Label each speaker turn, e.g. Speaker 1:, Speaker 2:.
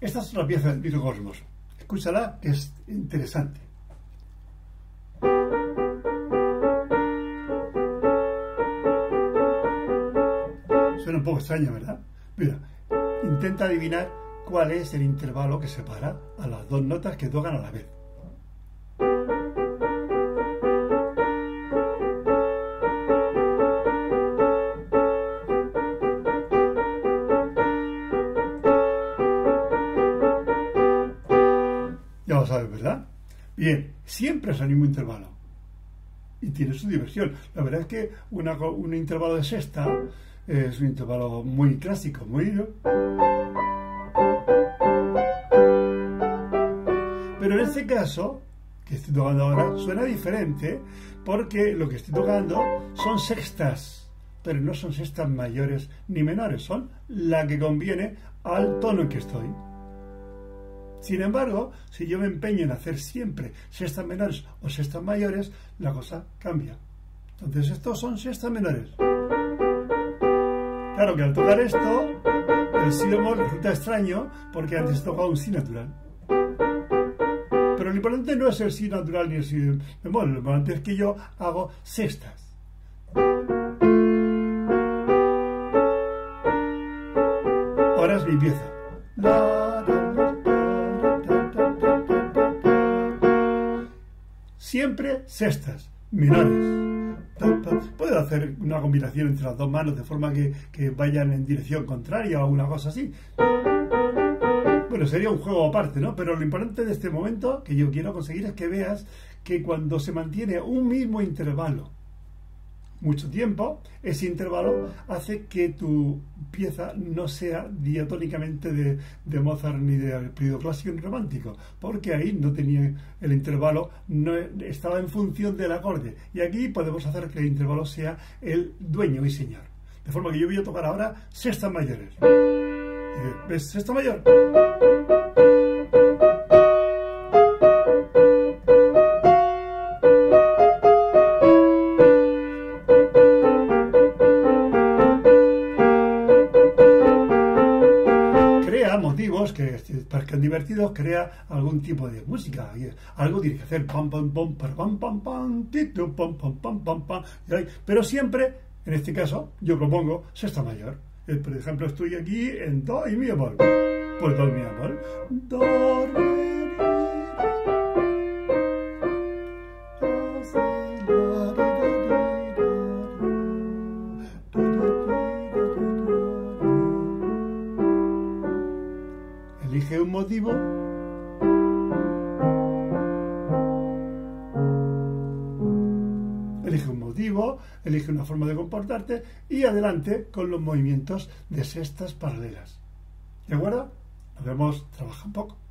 Speaker 1: Esta es otra pieza del microcosmos. Escúchala, que es interesante. Suena un poco extraño, ¿verdad? Mira, intenta adivinar cuál es el intervalo que separa a las dos notas que tocan a la vez. Ya lo sabes, ¿verdad? Bien, siempre es el mismo intervalo. Y tiene su diversión. La verdad es que un intervalo de sexta es un intervalo muy clásico, muy... Pero en este caso, que estoy tocando ahora, suena diferente porque lo que estoy tocando son sextas, pero no son sextas mayores ni menores, son la que conviene al tono en que estoy. Sin embargo, si yo me empeño en hacer siempre sextas menores o sextas mayores, la cosa cambia. Entonces estos son sextas menores. Claro que al tocar esto, el si bemol resulta extraño porque antes he tocado un si natural. Pero lo importante no es el si natural ni el si bemol, lo importante es que yo hago sextas. Ahora es mi pieza. Siempre sextas menores. Puedo hacer una combinación entre las dos manos de forma que vayan en dirección contraria o una cosa así. Bueno, sería un juego aparte, ¿no? Pero lo importante de este momento que yo quiero conseguir es que veas que cuando se mantiene un mismo intervalo mucho tiempo, ese intervalo hace que tu pieza no sea diatónicamente de Mozart ni de periodo clásico ni romántico, porque ahí no tenía el intervalo, no estaba en función del acorde, y aquí podemos hacer que el intervalo sea el dueño y señor. De forma que yo voy a tocar ahora sextas mayores. ¿Ves? Sexta mayor. Motivos que parezcan divertidos, crea algún tipo de música, algo tiene que hacer pam pam pam pam pam pam tito pam pam pam pam pam, pero siempre, en este caso, yo propongo sexta mayor. Por ejemplo, estoy aquí en do y mi bemol, pues do y mi bemol, do re, elige un motivo elige una forma de comportarte y adelante con los movimientos de sextas paralelas. ¿De acuerdo? Nos vemos, trabaja un poco.